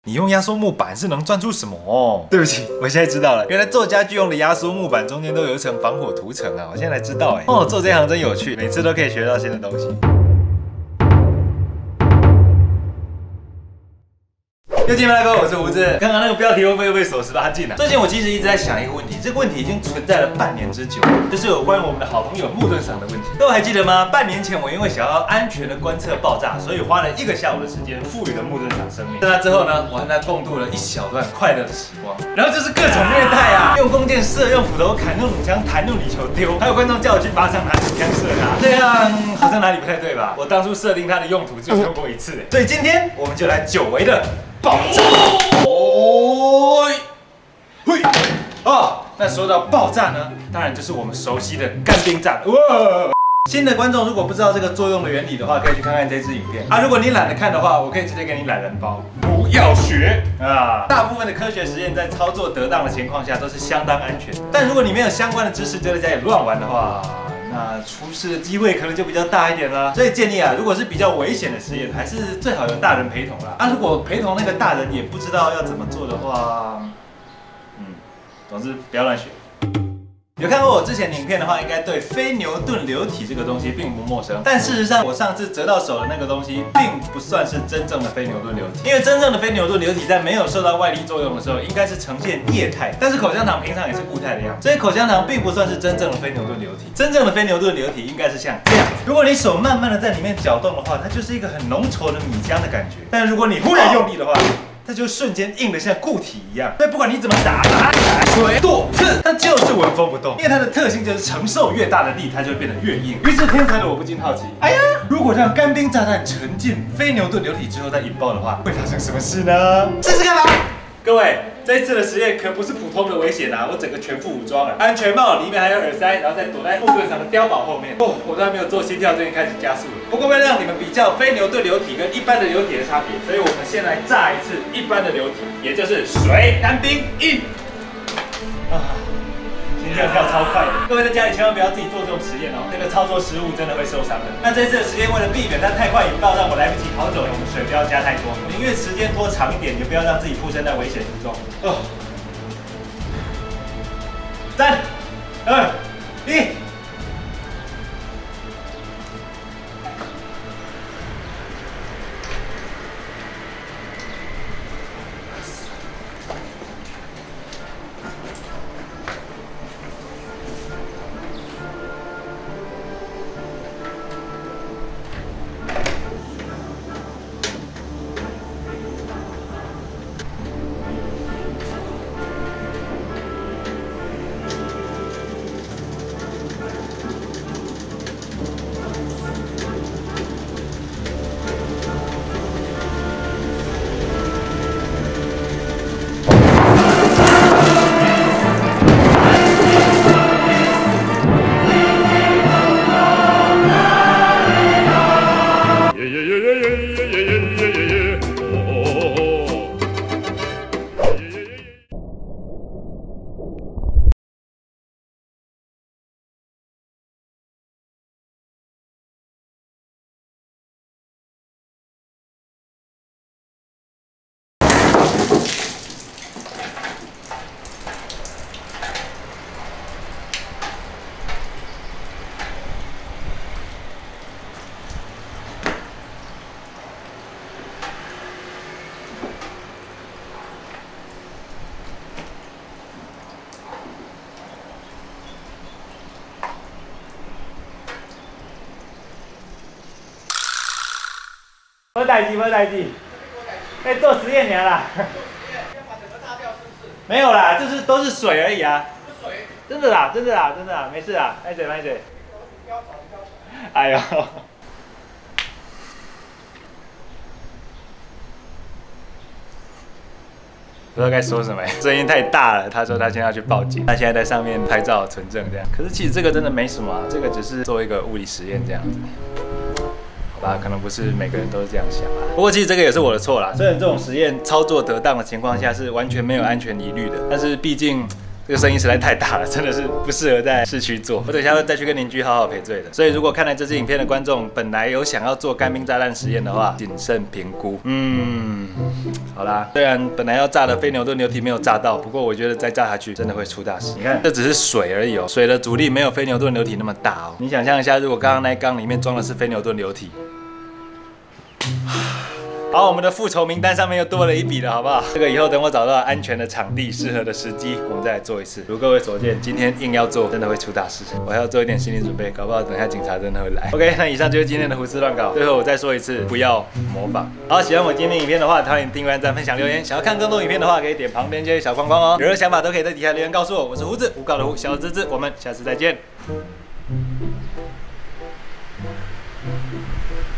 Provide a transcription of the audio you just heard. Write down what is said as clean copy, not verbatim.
你用压缩木板是能赚出什么哦？对不起，我现在知道了，原来做家具用的压缩木板中间都有一层防火涂层啊！我现在才知道哎。哦，做这行真有趣，每次都可以学到新的东西。 又见面了，各位，我是胡子。刚刚那个标题会不会被锁18禁啊？最近我其实一直在想一个问题，这个问题已经存在了半年之久，就是有关我们的好朋友木盾赏的问题。各位还记得吗？半年前我因为想要安全的观测爆炸，所以花了1个下午的时间赋予了木盾赏生命。在那之后呢，我和他共度了一小段快乐的时光。然后就是各种虐待啊，用弓箭射，用斧头砍，用弩枪弹，用泥球丢，还有观众叫我去靶场拿手枪射他，这样好像哪里不太对吧？我当初设定它的用途只有用过1次，所以今天我们就来久违的。 爆炸！哦，嘿，啊！那说到爆炸呢，当然就是我们熟悉的干冰炸。哇！新的观众如果不知道这个作用的原理的话，可以去看看这支影片啊。如果你懒得看的话，我可以直接给你懒人包。不要学啊！大部分的科学实验在操作得当的情况下都是相当安全，但如果你没有相关的知识就在家里乱玩的话。 那出事的机会可能就比较大一点啦，所以建议啊，如果是比较危险的实验，还是最好有大人陪同啦。啊，如果陪同那个大人也不知道要怎么做的话，总之不要乱学。 有看过我之前的影片的话，应该对非牛顿流体这个东西并不陌生。但事实上，我上次折到手的那个东西，并不算是真正的非牛顿流体。因为真正的非牛顿流体在没有受到外力作用的时候，应该是呈现液态。但是口香糖平常也是固态的样子，所以口香糖并不算是真正的非牛顿流体。真正的非牛顿流体应该是像这样子。如果你手慢慢的在里面搅动的话，它就是一个很浓稠的米浆的感觉。但如果你忽然用力的话， 它就瞬间硬得像固体一样，所以不管你怎么打、捶、剁、刺，它就是纹风不动。因为它的特性就是承受越大的力，它就会变得越硬。于是天才的我不禁好奇，哎呀，如果让干冰炸弹沉进非牛顿流体之后再引爆的话，会发生什么事呢？试试看吧。各位，这一次的实验可不是普通的危险啊！我整个全副武装了，安全帽里面还有耳塞，然后再躲在木盾上的碉堡后面。哦，我都还没有做心跳，就已经开始加速了。不过为了让你们比较非牛顿流体跟一般的流体的差别，所以我们先来炸一次一般的流体，也就是水干冰1。心跳跳超快的，各位在家里千万不要自己做这种实验哦，这个操作失误真的会受伤的。那这次的实验为了避免它太快引爆，让我来不及逃走，我们水不要加太多，宁愿时间拖长一点，也不要让自己附身在危险之中。3、2、1。 没代志，没代志。在做实验尔啦。没有啦，就是都是水而已啊。水。真的啦，真的啦，真的啦，没事啦，慢水慢水。哎呦。不知道该说什么，声音太大了。他说他现在要去报警，他现在在上面拍照存证这样。可是其实这个真的没什么啊，这个只是做一个物理实验这样子。 好吧，可能不是每个人都是这样想啊。不过其实这个也是我的错啦。虽然这种实验操作得当的情况下是完全没有安全疑虑的，但是毕竟这个声音实在太大了，真的是不适合在市区做。我等一下会再去跟邻居好好赔罪的。所以如果看了这支影片的观众，本来有想要做干冰炸弹实验的话，谨慎评估。好啦，虽然本来要炸的非牛顿流体没有炸到，不过我觉得再炸下去真的会出大事。你看，这只是水而已哦，水的阻力没有非牛顿流体那么大哦。你想象一下，如果刚刚那一缸里面装的是非牛顿流体。好，我们的复仇名单上面又多了一笔了，好不好？这个以后等我找到安全的场地、适合的时机，我们再来做一次。如各位所见，今天硬要做，真的会出大事。我还要做一点心理准备，搞不好等一下警察真的会来。OK， 那以上就是今天的胡思乱搞。最后我再说一次，不要模仿。好，喜欢我今天的影片的话，欢迎订阅、按赞、分享、留言。想要看更多影片的话，可以点旁边这些小框框哦。有任何想法都可以在底下留言告诉我。我是胡子，胡搞的胡，小子子，我们下次再见。